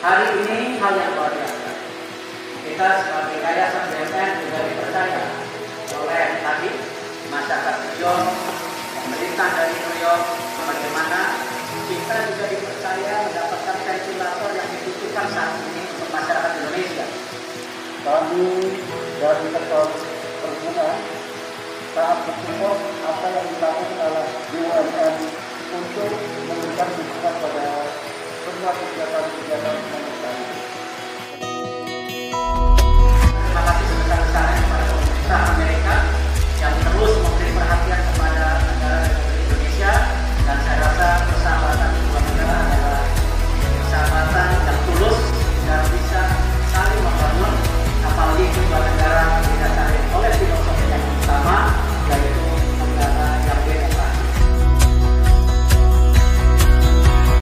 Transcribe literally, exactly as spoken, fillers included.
Hari ini hal yang luar biasa. Kita sebagai Yayasan B M N juga dipercaya oleh tadi masyarakat New York, pemerintah dari New York, bagaimana kita juga dipercaya mendapatkan ventilator yang dibutuhkan saat ini untuk masyarakat Indonesia. Kami dari sektor perhubungan sangat bersyukur apa yang dilakukan oleh B U M N untuk memberikan dukungan pada semua kegiatan-kegiatan